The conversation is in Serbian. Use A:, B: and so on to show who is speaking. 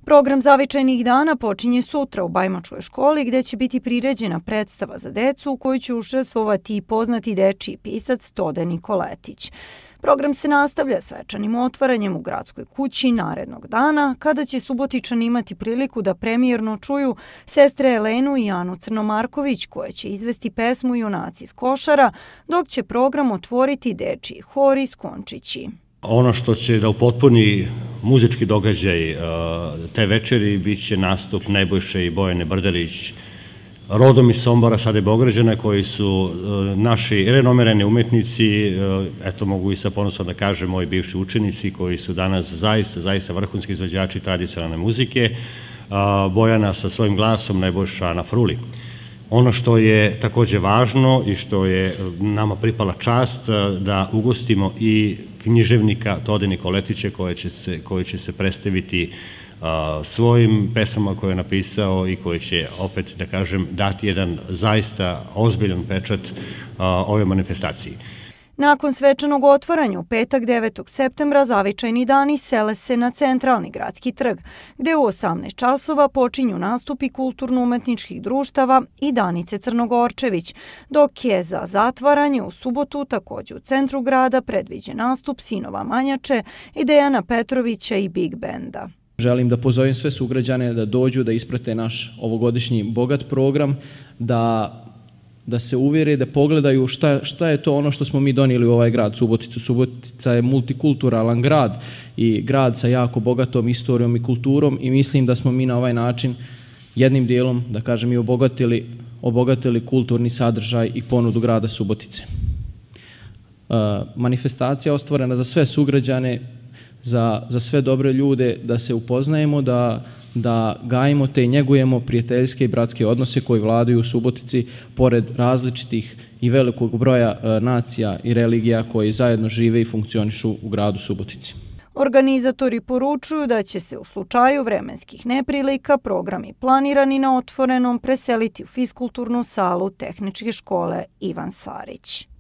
A: Program zavičajnih dana počinje sutra u Bajmočkoj školi gdje će biti priređena predstava za decu u kojoj će učestvovati i poznati dečiji pisac Tode Nikoletić. Program se nastavlja svečanim otvaranjem u gradskoj kući narednog dana, kada će Subotičani imati priliku da premijerno čuju sestre Elenu i Anu Crnomarković, koje će izvesti pesmu Junaci iz Košara, dok će program otvoriti dečiji hor iz Končići.
B: Ono što će da upotpuni muzički događaj te večeri bit će nastup Nebojše i Bojane Brdelić, rodom iz Sombora, sada Beograđana, koji su naši renomirani umetnici, eto mogu i sa ponosom da kažem moji bivši učenici koji su danas zaista vrhunski izvođači tradicionalne muzike, Bojana sa svojim glasom, Nebojša na fruli. Ono što je također važno i što je nama pripala čast da ugostimo i književnika Tode Nikoletića koji će se predstaviti svojim pesmama koje je napisao i koji će, opet da kažem, dati jedan zaista ozbiljan pečat ove manifestaciji.
A: Nakon svečanog otvaranja u petak 9. septembra zavičajni dani sele se na centralni gradski trg, gde u 18 časova počinju nastupi kulturno-umetničkih društava i Danice Crnogorčević, dok je za zatvaranje u subotu također u centru grada predviđen nastup sinova Manjače i Dejana Petrovića i Big Benda.
C: Želim da pozovem sve sugrađane da dođu, da isprate naš ovogodišnji bogat program, da se uvjere, da pogledaju šta je to ono što smo mi donijeli u ovaj grad Suboticu. Subotica je multikulturalan grad i grad sa jako bogatom istorijom i kulturom i mislim da smo mi na ovaj način jednim dijelom, da kažem, i obogatili kulturni sadržaj i ponudu grada Subotice. Manifestacija je ostvorena za sve sugrađane, za sve dobre ljude, da se upoznajemo, da gajimo te i njegujemo prijateljske i bratske odnose koji vladaju u Subotici pored različitih i velikog broja nacija i religija koji zajedno žive i funkcionišu u gradu Subotici.
A: Organizatori poručuju da će se u slučaju vremenskih neprilika programi planirani na otvorenom preseliti u fiskulturnu salu Tehničke škole Ivan Sarić.